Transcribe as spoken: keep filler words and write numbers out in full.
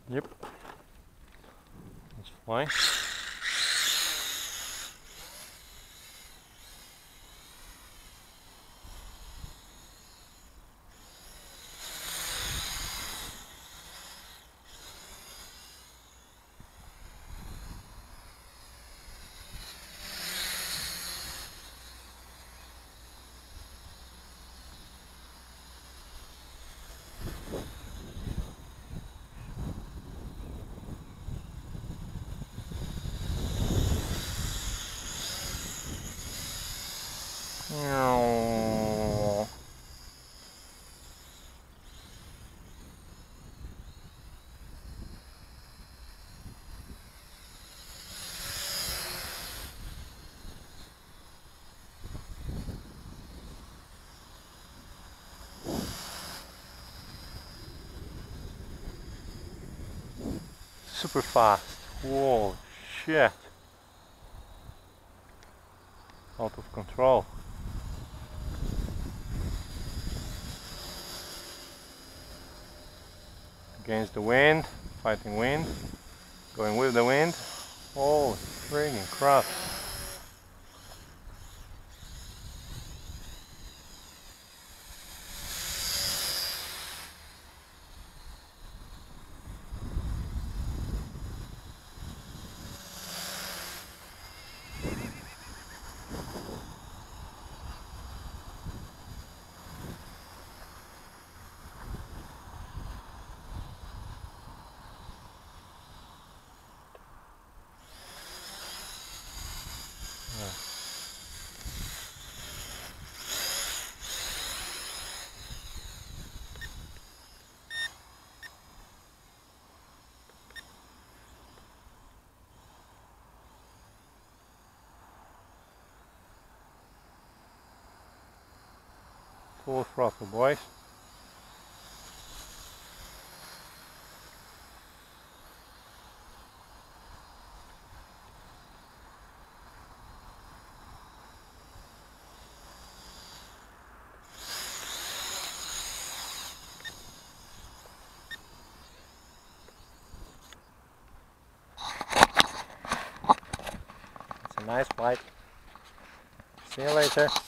Yep. Let's fly. Meow. Super fast. Whoa, shit. Out of control. Against the wind, fighting wind, going with the wind. Holy friggin' crap. Full throttle, boys. It's a nice flight. See you later.